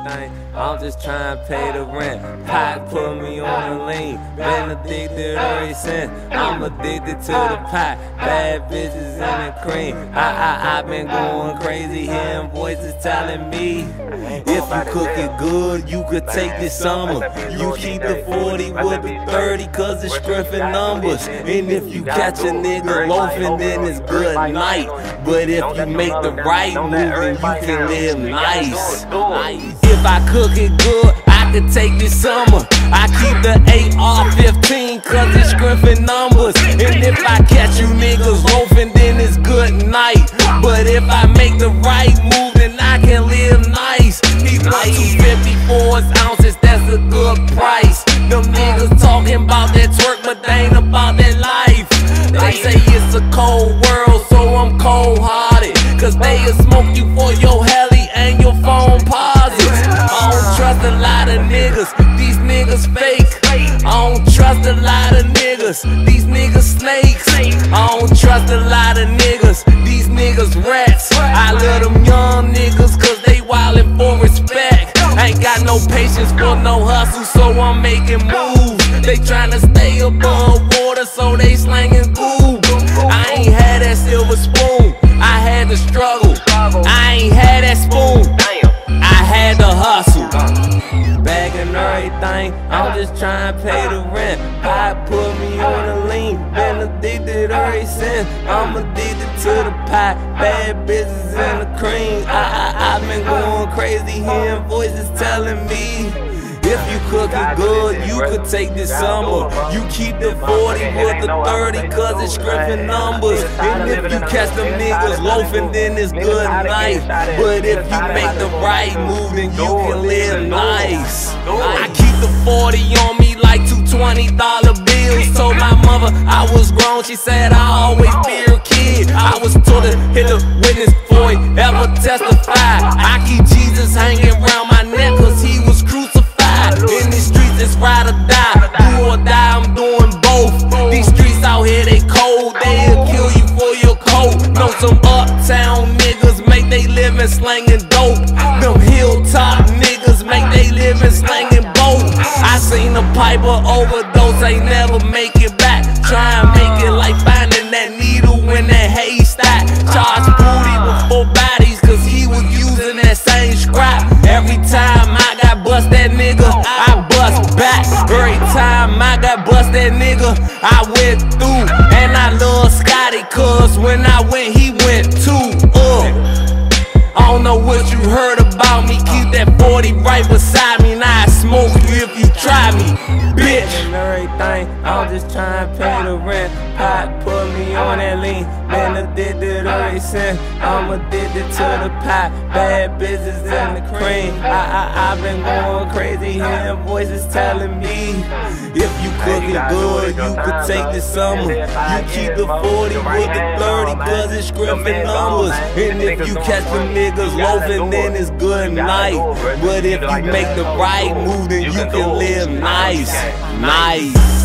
everything. I'm just trying to pay the rent. Pot put me on the lean. Been addicted ever since. I'm addicted to the pot. Bad bitches in the cream. I've been going crazy, hearing voices telling me, if you cook it good, you could take this summer. You keep the 40 with the 30, cause it's stripping numbers. And if you catch a nigga loafing, then it's good night. But if you make the right move, then you can live nice. If I cook it good, I could take this summer. I keep the AR-15 cause it's stripping numbers. And if I catch you niggas loafing, then it's good night. But if I make the right move, then I can live nice. He like 254 ounces, that's a good price. Them niggas talking about that twerk, but they ain't about that life. They say it's a cold world, so I'm cold-hearted. Cause they'll smoke you for your heli and your phone posits. I don't trust a lot of niggas, these niggas fake. I don't trust a lot of niggas, these niggas snakes. I don't trust a lot of niggas, these niggas rats. I love them young niggas cause they wildin' for respect. I ain't got no patience for no hustle, so I'm making moves. They tryna stay above water, so they slangin' goo. I ain't had that silver spoon, I had to struggle. I ain't had that spoon, I had to hustle. Bagging everything, I'm just tryna pay the rent. Pot put me on the lean, been addicted ever since. I'm addicted to the pot, bad bitches in the cream. I've been going crazy, hearing voices telling me, if you cook it good, you could take this summer. You keep the 40 with the 30, cause it's stripping numbers. And if you catch them niggas loafing, then it's good night. But if you make the right move, then you can live nice. I keep the 40 on me like two $20 bills. Told my mother I was grown, she said I always be her kid. I was told to hit the witness before he ever testify. I keep Jesus hanging around my neck cause he was crucified. In these streets it's ride or die, do or die, I'm doing both. These streets out here they cold, they'll kill you for your coat. Know some uptown niggas make they livin' slangin' dope. Them hilltop niggas make they livin' slangin' boat. I seen a piper overdose, ain't never make it back. Try and make it like finding that needle in that haystack. Charge booty with 4 bodies cause he was using that same scrap. Every time I got bust that nigga, I bust back. Every time I got bust that nigga, I went through. And I love Scotty cause when I went, he went too. I don't know what you heard about me, keep that 40 right beside me, and I smoke you if you try me, bitch. Everything, I'm just trying to pay the rent. Pot put me on that lean, been addicted ever since. I'm addicted to the pot, bad bitches in the cream. I've been going crazy, hearing voices telling me, if you cook it good, you could take this summer. You keep the 40 with the 30, cause it's stripping numbers. And if you catch them niggas loafing, then it's good night. But if you make the right move, then you can live nice.